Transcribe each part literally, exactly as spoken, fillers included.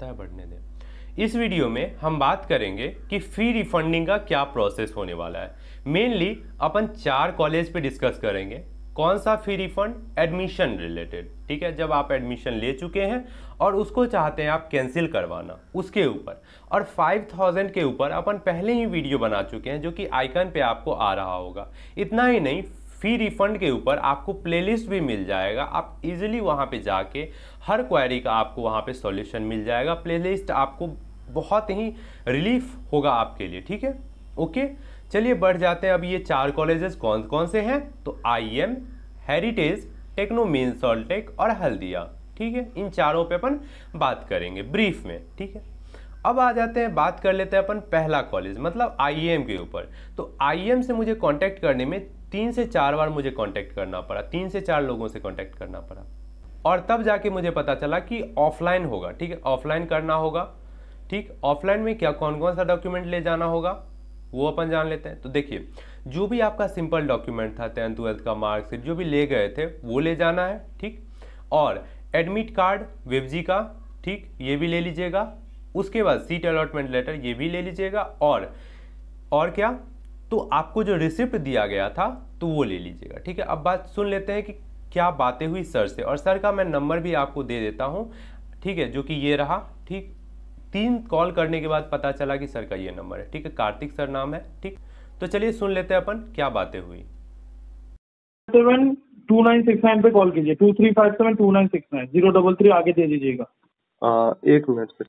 बढ़ता है बढ़ने दें। इस वीडियो में हम बात करेंगे कि फी रिफंडिंग का क्या प्रोसेस होने वाला है। मेनली अपन चार कॉलेज पे डिस्कस करेंगे। कौन सा फी रिफंड? एडमिशन रिलेटेड, ठीक है, जब आप एडमिशन ले चुके हैं और उसको चाहते हैं आप कैंसिल करवाना, उसके ऊपर। और फाइव थाउजेंड के ऊपर अपन पहले ही वीडियो बना चुके हैं जो कि आइकन पे आपको आ रहा होगा। इतना ही नहीं, फी रिफंड के ऊपर आपको प्लेलिस्ट भी मिल जाएगा। आप इजीली वहाँ पे जाके हर क्वेरी का आपको वहाँ पे सॉल्यूशन मिल जाएगा। प्लेलिस्ट आपको बहुत ही रिलीफ होगा आपके लिए, ठीक है। ओके, चलिए बढ़ जाते हैं। अब ये चार कॉलेजेस कौन कौन से हैं? तो I am, heritage, techno main salt lake और हल्दिया, ठीक है। इन चारों पे अपन बात करेंगे ब्रीफ में, ठीक है। अब आ जाते हैं, बात कर लेते हैं अपन पहला कॉलेज मतलब आई एम के ऊपर। तो आई एम से मुझे कांटेक्ट करने में तीन से चार बार मुझे कांटेक्ट करना पड़ा, तीन से चार लोगों से कांटेक्ट करना पड़ा, और तब जाके मुझे पता चला कि ऑफलाइन होगा, ठीक है, ऑफलाइन करना होगा, ठीक। ऑफलाइन में क्या कौन कौन सा डॉक्यूमेंट ले जाना होगा वो अपन जान लेते हैं। तो देखिए, जो भी आपका सिंपल डॉक्यूमेंट था, टेंथ ट्वेल्थ का मार्कशीट जो भी ले गए थे वो ले जाना है, ठीक। और एडमिट कार्ड वेबजी का, ठीक, ये भी ले लीजिएगा। उसके बाद सीट अलॉटमेंट लेटर ये भी ले लीजिएगा। और और क्या, तो आपको जो रिसिप्ट दिया गया था तो वो ले लीजिएगा, ठीक है। अब बात सुन लेते हैं कि क्या बातें हुई सर से, और सर का मैं नंबर भी आपको दे देता हूँ, ठीक है, जो कि ये रहा, ठीक। तीन कॉल करने के बाद पता चला कि सर का ये नंबर है, ठीक है, कार्तिक सर नाम है, ठीक। तो चलिए सुन लेते हैं अपन क्या बातें हुई। Seven two nine six nine पे कॉल कीजिए, two three five seven two nine six nine zero double three आगे दे दीजिएगा। आ, एक मिनट सर।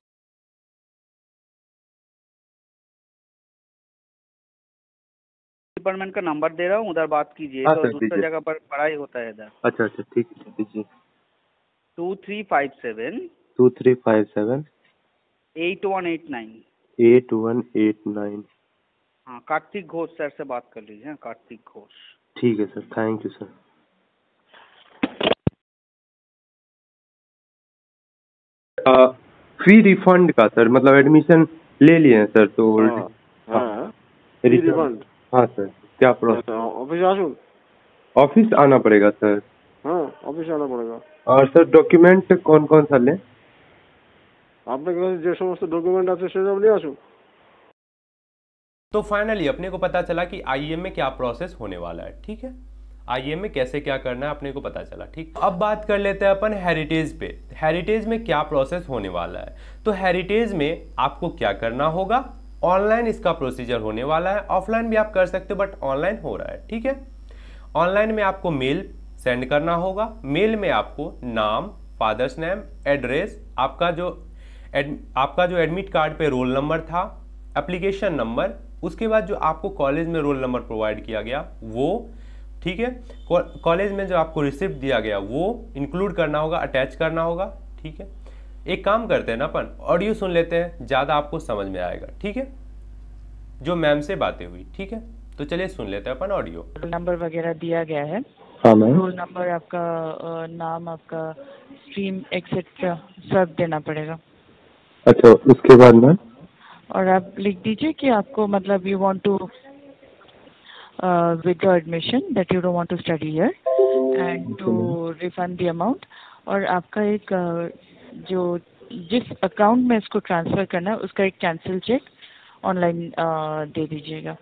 डिपार्टमेंट का नंबर दे रहा हूँ, उधर बात कीजिए। हाँ तो सर, दूसरी दीजिए। जगह पर पढ़ाई होता है इधर। अच्छा अच्छा, ठीक है, दीजिए। Two three five seven two three five seven eight one eight nine. Eight one eight nine. हाँ, कार्तिक घोष सर से बात कर लीजिए। हाँ, कार्तिक घोष। ठीक है sir, thank you sir. Fee refund का सर, मतलब एडमिशन ले लिए हैं सर, तो हाँ, हाँ, रिफंड। हाँ सर, क्या प्रोसेस? ऑफिस आसुन। ऑफिस आना पड़ेगा सर? हाँ, ऑफिस आना पड़ेगा। और सर डॉक्यूमेंट कौन कौन सा लें? আপনার কাছে যে সমস্ত ডকুমেন্ট আছে সেসব নিয়ে আসুন। तो फाइनली अपने को पता चला कि आई एम में क्या प्रोसेस होने वाला है, ठीक है। आई एम में कैसे क्या करना है अपने को पता चला, ठीक। अब बात कर लेते हैं अपन हेरिटेज पे। हेरिटेज में क्या प्रोसेस होने वाला है? तो हेरिटेज में आपको क्या करना होगा? ऑनलाइन इसका प्रोसीजर होने वाला है। ऑफलाइन भी आप कर सकते हो, बट ऑनलाइन हो रहा है, ठीक है। ऑनलाइन में आपको मेल सेंड करना होगा। मेल में आपको नाम, फादर्स नेम, एड्रेस, आपका जो एड, आपका जो एडमिट कार्ड पे रोल नंबर था, एप्लीकेशन नंबर, उसके बाद जो आपको कॉलेज में रोल नंबर प्रोवाइड किया गया वो, ठीक है। कॉलेज में जो आपको रिसिप्ट दिया गया वो इंक्लूड करना होगा, अटैच करना होगा, ठीक है। एक काम करते हैं ना, अपन ऑडियो सुन लेते हैं, ज़्यादा आपको समझ में आएगा, ठीक है, जो मैम से बातें हुई, ठीक है। तो चलिए सुन लेते हैं अपन ऑडियो। रोल नंबर वगैरह दिया गया है। हाँ मैम। रोल नंबर, आपका अ, नाम, आपका स्ट्रीम एक्सेट्रा सब देना पड़ेगा। अच्छा, उसके बाद मैम? और आप लिख दीजिए कि आपको मतलब you want to withdraw admission, that you don't want to study here and to refund the amount. और आपका एक uh, जो जिस अकाउंट में इसको ट्रांसफ़र करना है उसका एक कैंसिल चेक ऑनलाइन दे दीजिएगा,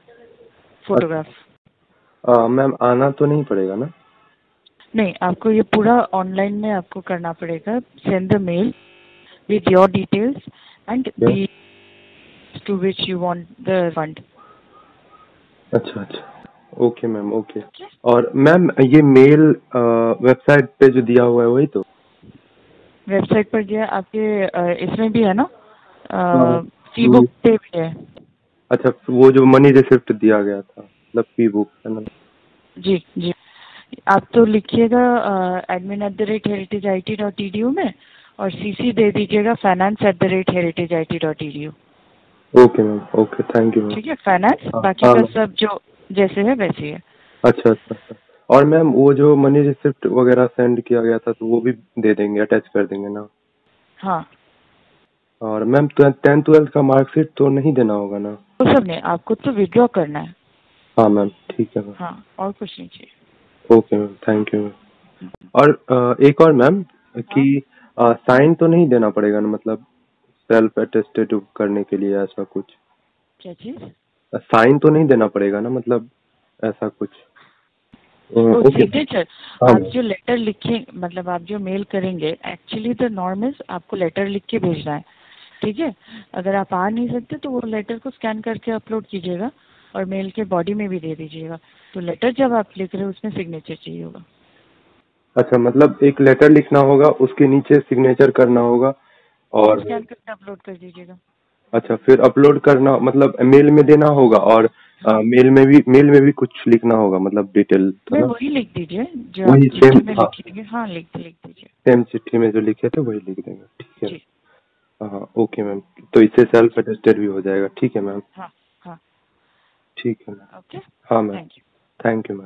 फोटोग्राफ। मैम आना तो नहीं पड़ेगा ना? नहीं, आपको ये पूरा ऑनलाइन में आपको करना पड़ेगा। Send the mail with your details and yeah. the to which you want the fund. अच्छा अच्छा, ओके मैम, ओके। और मैम ये मेल वेबसाइट पे जो दिया हुआ है वही तो? वेबसाइट पर दिया आपके, इसमें भी है ना, फी बुक पे भी है। अच्छा, वो जो मनी रिसिप्ट दिया गया था, मतलब फी बुक है ना? जी जी, आप तो लिखिएगा admin at the rate heritage I T dot E D U में, और सीसी दे दीजिएगा finance at the rate heritage I T dot E D U. Okay ma'am, okay, thank you ma'am. ठीक है, फाइनेंस, बाकी का सब जो जैसे है वैसे ही है। अच्छा अच्छा। और मैम वो जो मनी रिसिप्ट वगैरह सेंड किया गया था तो वो भी दे देंगे, अटैच कर देंगे ना? हाँ। और मैम टेंथ ट्वेल्थ का मार्कशीट तो नहीं देना होगा ना? वो सब नहीं, आपको तो विड्रॉ करना है। हाँ मैम, ठीक है मैम। हाँ, और कुछ नहीं चाहिए। Okay ma'am, thank you ma'am. और एक और मैम कि साइन तो नहीं देना पड़ेगा ना, मतलब सेल्फ अटेस्टेड करने के लिए ऐसा कुछ? क्या चीज? साइन तो नहीं देना पड़ेगा ना, मतलब ऐसा कुछ? ओके सिग्नेचर हाँ आप जो लेटर लिखे, मतलब आप जो मेल करेंगे, एक्चुअली द नॉर्म इज आपको लेटर लिख के भेजना है, ठीक है। अगर आप आ नहीं सकते तो वो लेटर को स्कैन करके अपलोड कीजिएगा और मेल के बॉडी में भी दे दीजिएगा। तो लेटर जब आप लिख रहे हो उसमें सिग्नेचर चाहिए होगा। अच्छा, मतलब एक लेटर लिखना होगा, उसके नीचे सिग्नेचर करना होगा और स्कैन करके अपलोड कर दीजिएगा। अच्छा, फिर अपलोड करना मतलब मेल में देना होगा और हाँ। आ, मेल में भी मेल में भी कुछ लिखना होगा, मतलब डिटेल तो मैं ना? वही लिख दीजिए जो वही आप चिट्ठी same, में हाँ। लिखिएगा। हाँ लिख लिख दीजिए। सेम चिट्ठी में जो लिखे थे वही लिख देंगे, ठीक है। जी हाँ ओके मैम, तो इससे सेल्फ अटेस्टेड भी हो जाएगा, ठीक है मैम। हाँ हाँ ठीक है मैम। ओके हाँ ma'am, thank you. Thank you ma'am.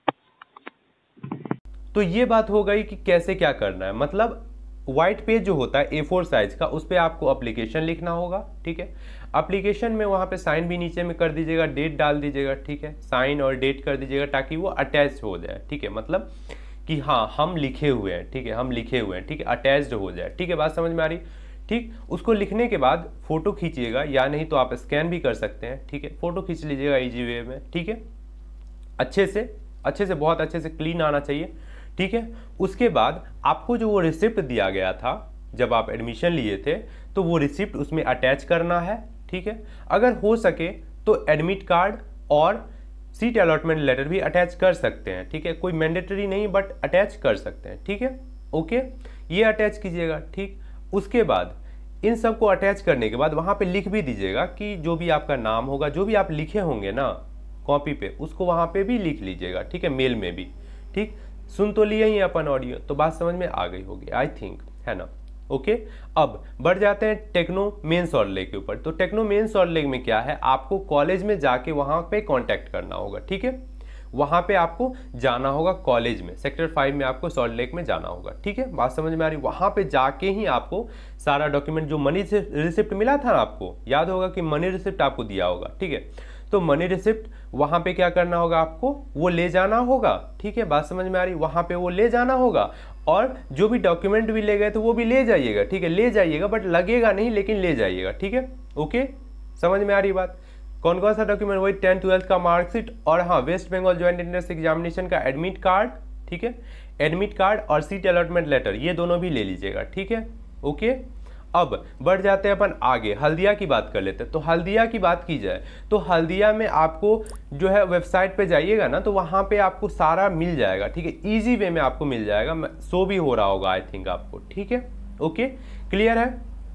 तो ये बात हो गई कि कैसे क्या करना है। मतलब व्हाइट पेज जो होता है ए फोर साइज का, उस पर आपको एप्लीकेशन लिखना होगा, ठीक है। एप्लीकेशन में वहाँ पे साइन भी नीचे में कर दीजिएगा, डेट डाल दीजिएगा, ठीक है। साइन और डेट कर दीजिएगा ताकि वो अटैच हो जाए, ठीक है। मतलब कि हाँ हम लिखे हुए हैं, ठीक है, हम लिखे हुए हैं, ठीक है, अटैच्ड हो जाए, ठीक है। बात समझ में आ रही? ठीक, उसको लिखने के बाद फोटो खींचिएगा, या नहीं तो आप स्कैन भी कर सकते हैं, ठीक है। फोटो खींच लीजिएगा इजी वे में, ठीक है, अच्छे से अच्छे से बहुत अच्छे से क्लीन आना चाहिए, ठीक है। उसके बाद आपको जो वो रिसिप्ट दिया गया था जब आप एडमिशन लिए थे, तो वो रिसिप्ट उसमें अटैच करना है, ठीक है। अगर हो सके तो एडमिट कार्ड और सीट अलॉटमेंट लेटर भी अटैच कर सकते हैं, ठीक है। कोई मैंडेटरी नहीं, बट अटैच कर सकते हैं, ठीक है। ओके, ये अटैच कीजिएगा, ठीक। उसके बाद इन सब को अटैच करने के बाद वहाँ पे लिख भी दीजिएगा कि जो भी आपका नाम होगा, जो भी आप लिखे होंगे ना कॉपी पे, उसको वहाँ पे भी लिख लीजिएगा, ठीक है, मेल में भी, ठीक। सुन तो लिए ही अपन ऑडियो, तो बात समझ में आ गई होगी आई थिंक, है ना। ओके, अब बढ़ जाते हैं टेक्नो मेंस और लेग के ऊपर। तो टेक्नो मेंस और लेग में क्या है, आपको कॉलेज में जाके वहाँ पे कांटेक्ट करना होगा, ठीक है। वहाँ पे आपको जाना होगा कॉलेज में, सेक्टर फाइव में आपको सॉल्ट लेक में जाना होगा, ठीक है। बात समझ में आ रही? वहाँ पे जाके ही आपको सारा डॉक्यूमेंट, जो मनी रिसिप्ट मिला था ना, आपको याद होगा कि मनी रिसिप्ट आपको दिया होगा, ठीक है। तो मनी रिसिप्ट वहाँ पे क्या करना होगा, आपको वो ले जाना होगा, ठीक है। बात समझ में आ रही? वहाँ पे वो ले जाना होगा और जो भी डॉक्यूमेंट भी ले गए तो वो भी ले जाइएगा, ठीक है। ले जाइएगा बट लगेगा नहीं, लेकिन ले जाइएगा, ठीक है। ओके, समझ में आ रही बात? कौन कौन सा डॉक्यूमेंट? वही टेंथ ट्वेल्थ का मार्कशीट और हाँ West Bengal joint entrance examination का एडमिट कार्ड, ठीक है। एडमिट कार्ड और सीट अलॉटमेंट लेटर, ये दोनों भी ले लीजिएगा, ठीक है। ओके, अब बढ़ जाते हैं अपन आगे, हल्दिया की बात कर लेते हैं। तो हल्दिया की बात की जाए तो हल्दिया में आपको जो है वेबसाइट पे जाइएगा ना, तो वहाँ पे आपको सारा मिल जाएगा, ठीक है। इजी वे में आपको मिल जाएगा, शो भी हो रहा होगा आई थिंक आपको, ठीक है। ओके, क्लियर है?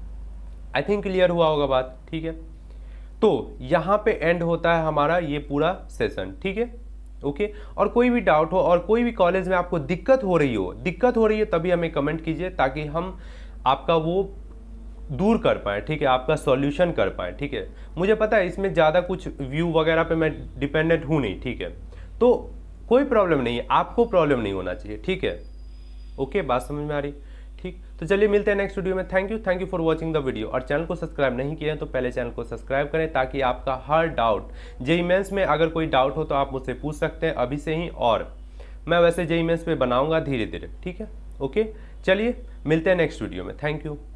आई थिंक क्लियर हुआ होगा बात, ठीक है। तो यहाँ पे एंड होता है हमारा ये पूरा सेशन, ठीक है। ओके, और कोई भी डाउट हो और कोई भी कॉलेज में आपको दिक्कत हो रही हो दिक्कत हो रही है तभी हमें कमेंट कीजिए, ताकि हम आपका वो दूर कर पाए, ठीक है, आपका सॉल्यूशन कर पाए, ठीक है। मुझे पता है इसमें ज़्यादा कुछ व्यू वगैरह पे मैं डिपेंडेंट हूँ नहीं, ठीक है। तो कोई प्रॉब्लम नहीं है, आपको प्रॉब्लम नहीं होना चाहिए, ठीक है। ओके, बात समझ में आ रही? ठीक, तो चलिए मिलते हैं नेक्स्ट वीडियो में। Thank you thank you for watching the video. और चैनल को सब्सक्राइब नहीं किए हैं तो पहले चैनल को सब्सक्राइब करें, ताकि आपका हर डाउट, जेईई मेंस में अगर कोई डाउट हो तो आप मुझसे पूछ सकते हैं अभी से ही, और मैं वैसे जेईई मेंस पे बनाऊंगा धीरे धीरे, ठीक है। ओके, चलिए मिलते हैं नेक्स्ट वीडियो में। Thank you.